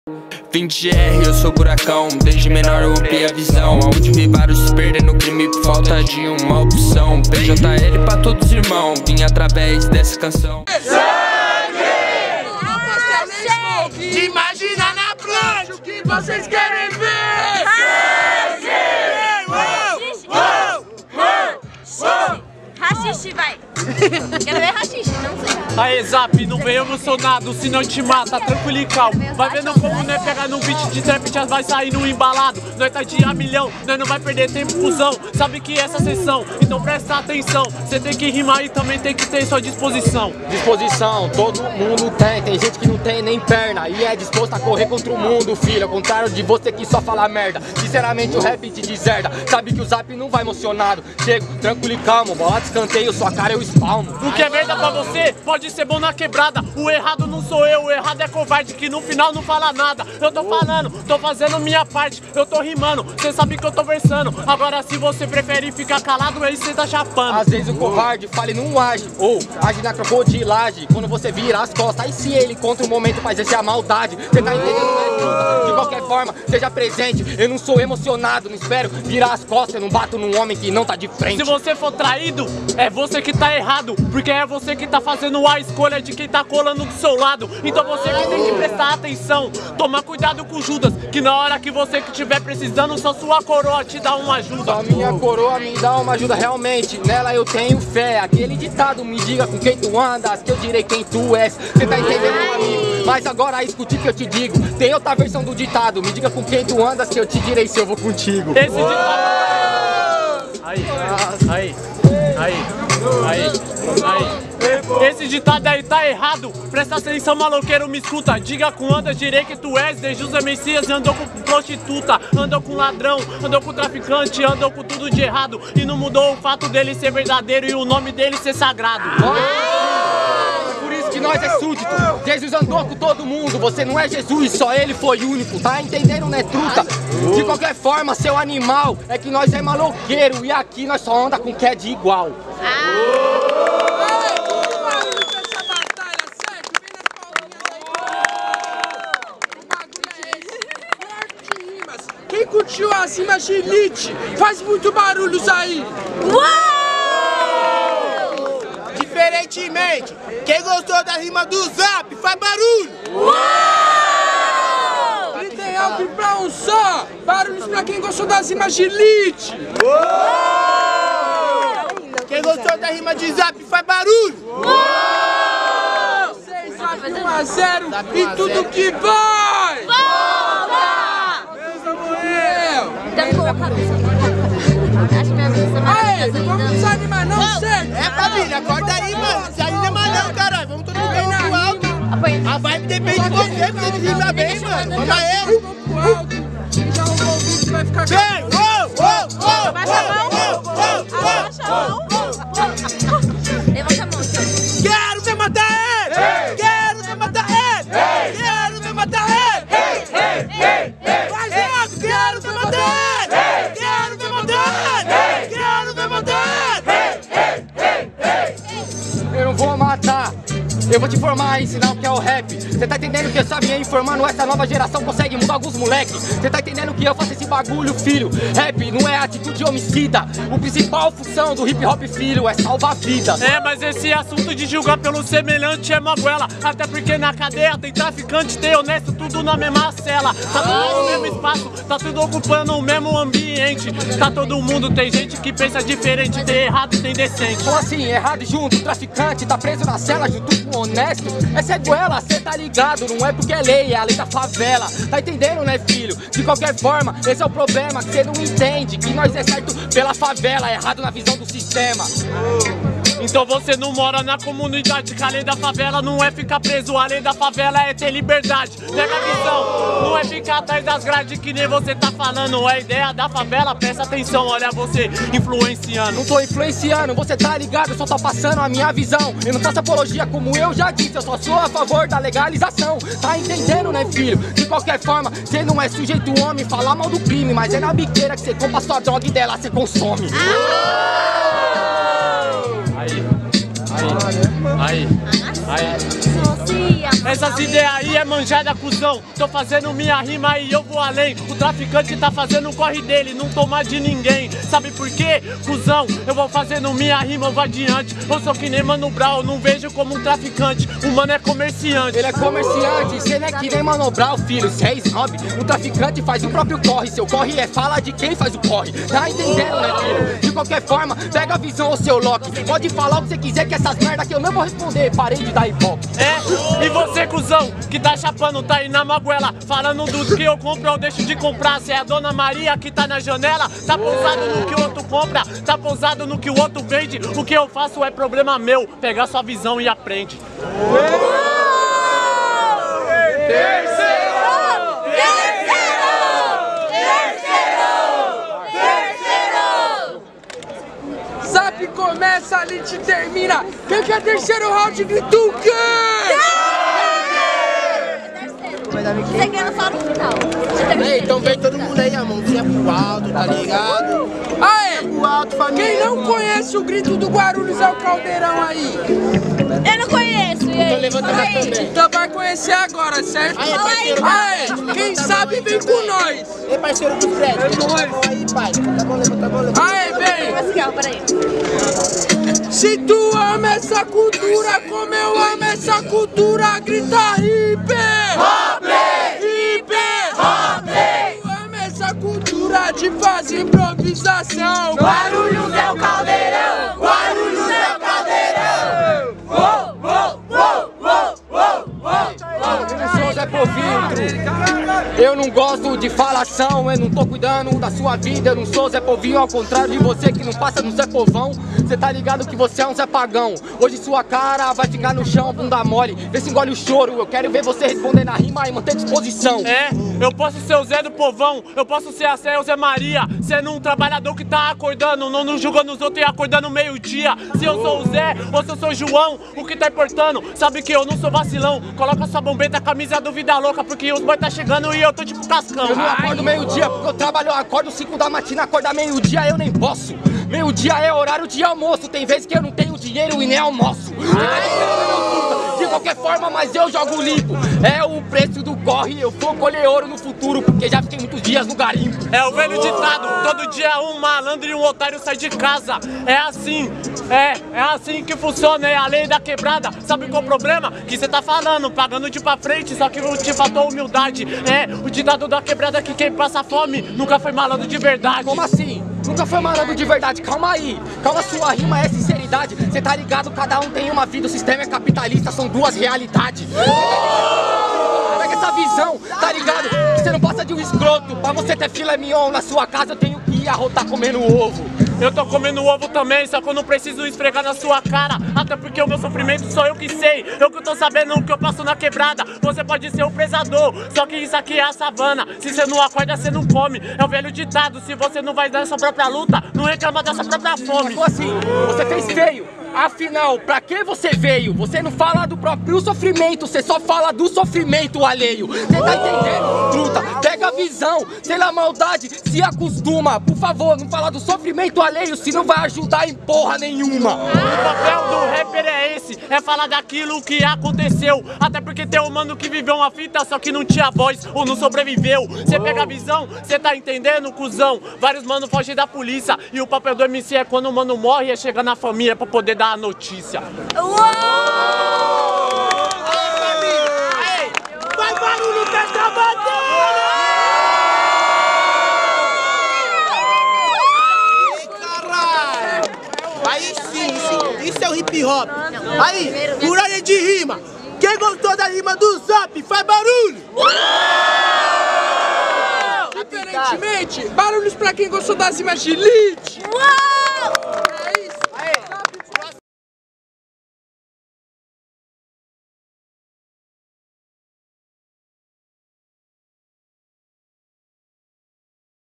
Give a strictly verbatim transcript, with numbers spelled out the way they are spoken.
vinte R, eu sou buracão. Desde menor eu ampliei a visão. Aonde vi vários se perdendo crime por falta de uma opção. P J L pra todos irmão, vim através dessa canção. Sangue! Imagina na planta o que vocês querem ver! Sangue! Rachixe, vai! Quero ver rachixe, não sei. Aê, Zap, não vem emocionado, senão te mata, tranquilo e calmo. Vai vendo como nós pega no beat de trap, já vai sair no embalado. Nós tá de a milhão, nós não vai perder tempo, fusão. Sabe que essa sessão, então presta atenção. Cê tem que rimar e também tem que ter sua disposição. Disposição, todo mundo tem, tem gente que não tem nem perna e é disposto a correr contra o mundo, filho. Ao contrário de você que só fala merda, sinceramente o rap te deserda. Sabe que o Zap não vai emocionado, chego tranquilo e calmo, bola de escanteio, sua cara eu espalmo. O que é merda pra você pode ser bom na quebrada. O errado não sou eu, o errado é covarde que no final não fala nada. Eu tô falando, tô fazendo minha parte, eu tô rimando, cê sabe que eu tô versando. Agora se você prefere ficar calado, aí cê tá chapando. Às vezes o covarde fala e não age, ou age na crocodilagem. Quando você vira as costas, aí se ele encontra um momento pra exercer a maldade. Cê tá entendendo, né, truta? De qualquer forma, seja presente. Eu não sou emocionado, não espero virar as costas. Eu não bato num homem que não tá de frente. Se você for traído, é você que tá errado, porque é você que tá fazendo a escolha de quem tá colando do seu lado. Então você que tem que prestar atenção. Toma cuidado com Judas, que na hora que você que tiver precisando, só sua coroa te dá uma ajuda. Só minha coroa me dá uma ajuda realmente, nela eu tenho fé. Aquele ditado, me diga com quem tu andas, que eu direi quem tu és. Cê tá entendendo, meu amigo? Mas agora escute o que eu te digo. Tem outra versão do ditado, me diga com quem tu andas, que eu te direi se eu vou contigo. Esse ditado... Aí, aí, aí, aí, aí. Esse ditado aí tá errado, presta atenção, maloqueiro, me escuta. Diga com andas, direi que tu és de José Messias. Andou com prostituta, andou com ladrão, andou com traficante, andou com tudo de errado. E não mudou o fato dele ser verdadeiro e o nome dele ser sagrado. Por isso que nós é súdito. Jesus andou com todo mundo, você não é Jesus, só ele foi único. Tá entendendo, né, truta? De qualquer forma, seu animal, é que nós é maloqueiro e aqui nós só anda com quem é de igual. Quem curtiu a Rima Gilite? Faz muito barulhos aí! Uou! Diferentemente, quem gostou da rima do Zap, faz barulho! Uou! Gritem alto pra um só! Barulhos pra quem gostou da Rima Gilite! Uou! Quem gostou da rima de Zap, faz barulho! Uou! seis, Zap, um a zero e tudo que vai! Deve colocar acho que minha música é Aê, maravilhosa. não vamos desanimar não, certo? É, família, acorda aí, mano. Não se anima não, caralho. Vamos todo mundo pro alto. A vibe depende de você, pra você rimar bem, mano. Vamos aí. Pro alto, já o ouvido vai ficar... Vem! Uou, uou, uou, Abaixa a mão. Abaixa a mão. Levanta a mão. Quero ver matar ele! Quero ver matar ele! Quero ver matar ele! Faz alto! Quero ver matar ele! Quero ver matar ele! Quero ver matar ele! Eu não vou matar, eu vou te informar e ensinar o que é o rap. Cê tá entendendo que eu sabia informando essa nova geração consegue mudar alguns moleque. Cê tá entendendo que eu faço esse bagulho, filho. Rap não é atitude homicida. O principal função do hip hop, filho, é salvar vidas. É, mas esse assunto de julgar pelo semelhante é magoela. Até porque na cadeia tem traficante, tem honesto, tudo na mesma cela. Tá tudo no mesmo espaço, tá tudo ocupando o mesmo ambiente. Tá todo mundo, tem gente que pensa diferente, tem errado e tem decente. Como assim, errado e junto, o traficante tá preso na cela junto com o honesto. É ceguela, cê tá ligado, não é porque é lei, é a lei da favela. Tá entendendo, né, filho? De qualquer forma, esse é o problema, que cê não entende que nós é certo pela favela, é errado na visão do sistema. Então você não mora na comunidade, que a lei da favela não é ficar preso, a lei da favela é ter liberdade. Pega a visão, não é ficar atrás das grades que nem você tá falando. A ideia da favela, presta atenção, olha você influenciando. Não tô influenciando, você tá ligado, eu só tô passando a minha visão. Eu não faço apologia, como eu já disse, eu só sou a favor da legalização. Tá entendendo, né, filho? De qualquer forma, cê não é sujeito homem, falar mal do crime, mas é na biqueira que cê compra sua droga e dela cê consome. Aí, aí, aí, aí. Maria. Essas ideias aí é manjada, cuzão. Tô fazendo minha rima e eu vou além. O traficante tá fazendo o corre dele, não toma de ninguém. Sabe por quê, cuzão? Eu vou fazendo minha rima, eu vou adiante. Eu sou que nem Mano Brown, não vejo como um traficante. O mano é comerciante. Ele é comerciante, cê não é que nem Mano Brown, filho. Cê é snob. O traficante faz o próprio corre. Seu corre é fala de quem faz o corre. Tá entendendo, né, filho? De qualquer forma, pega a visão, ô seu Loki. Pode falar o que você quiser, que essas merda que eu não vou responder. Parei de dar hip-hop. É, e você, cuzão, que tá chapando, tá aí na maguela, falando dos que eu compro ou deixo de comprar. Se é a Dona Maria que tá na janela, tá pousado no que o outro compra, tá pousado no que o outro vende. O que eu faço é problema meu, pegar sua visão e aprende. Terceiro! Zap começa, a Lit termina. Quem quer terceiro round, grita o quê? Você ganha só no final. Ei, então vem todo mundo aí, a mãozinha pro alto, tá ligado? Aê! Pro alto, família. Quem não conhece o grito do Guarulhos é o Caldeirão aí. Eu não conheço, e aí? Então levanta Fala lá aí. também. Então vai conhecer agora, certo? Aí, parceiro. Aê! Quem sabe vem com nós. Ei, parceiro do Fred, levanta a mão aí, pai. Levanta a mão, levanta a mão, levanta a mão. Aê, vem! Pascal, peraí. Se tu ama essa cultura como eu amo essa cultura, grita hip! Hop! Hip! Hop! Tu ama essa cultura de fazer improvisação. Guarulhos é o Caldeirão! Guarulhos é o Caldeirão! Uou, uou, uou, uou, uou, uou. Eu não sou Zé Povinho. Eu não gosto de falação, eu não tô cuidando da sua vida. Eu não sou Zé Povinho, ao contrário de você que não passa no Zé Povão. Cê tá ligado que você é um Zé Pagão. Hoje sua cara vai ficar no chão, bunda mole. Vê se engole o choro, eu quero ver você responder na rima e manter disposição. É, eu posso ser o Zé do Povão, eu posso ser a Zé ou Zé Maria, sendo um trabalhador que tá acordando, não, não julgando os outros e acordando meio-dia. Se eu sou o Zé ou se eu sou o João, o que tá importando? Sabe que eu não sou vacilão. Coloca sua bombeta, a camisa do Vida Louca, porque os boys tá chegando e eu tô tipo cascão. Eu não acordo meio-dia porque eu trabalho, eu acordo cinco da matina, acordar meio-dia eu nem posso. Meio-dia é horário de almoço, tem vezes que eu não tenho dinheiro e nem almoço. De qualquer forma, mas eu jogo limpo. É o preço do corre, eu vou colher ouro no futuro, porque já fiquei muitos dias no garimpo. É o velho ditado, todo dia um malandro e um otário sai de casa. É assim, é, é assim que funciona, é a lei da quebrada. Sabe qual é o problema? Que você tá falando, pagando de pra frente, só que te faltou humildade. É, o ditado da quebrada que quem passa fome nunca foi malandro de verdade. Como assim? Nunca foi malandro de verdade, calma aí. Calma, sua rima é sinceridade. Cê tá ligado, cada um tem uma vida, o sistema é capitalista, são duas realidades. Pega essa visão, tá ligado? Que cê não passa de um escroto. Pra você ter filé mignon na sua casa, eu tenho que ir arrotar comendo ovo. Eu tô comendo ovo também, só que eu não preciso esfregar na sua cara. Até porque o meu sofrimento sou eu que sei. Eu que tô sabendo o que eu passo na quebrada. Você pode ser o prezador, só que isso aqui é a savana. Se você não acorda, você não come. É o velho ditado, se você não vai dar sua própria luta, não reclama da sua própria fome. Ficou assim, você fez feio. Afinal, pra que você veio? Você não fala do próprio sofrimento, você só fala do sofrimento alheio. Você tá entendendo, truta? Pega a visão, sei lá, maldade, se acostuma. Por favor, não fala do sofrimento alheio, se não vai ajudar em porra nenhuma. O papel do rapper é esse, é falar daquilo que aconteceu. Até porque tem um mano que viveu uma fita, só que não tinha voz ou não sobreviveu. Você pega a visão, você tá entendendo, cuzão? Vários manos fogem da polícia. E o papel do M C é quando o mano morre, é chegar na família pra poder dar a notícia. Uou! Aí, vai barulho, testa batendo! Caralho! Aí sim, sim, isso é o hip hop. Aí, muralha de rima. Quem gostou da rima do Zap, faz barulho! Diferentemente, barulhos pra quem gostou das rimas de Lit. Uou!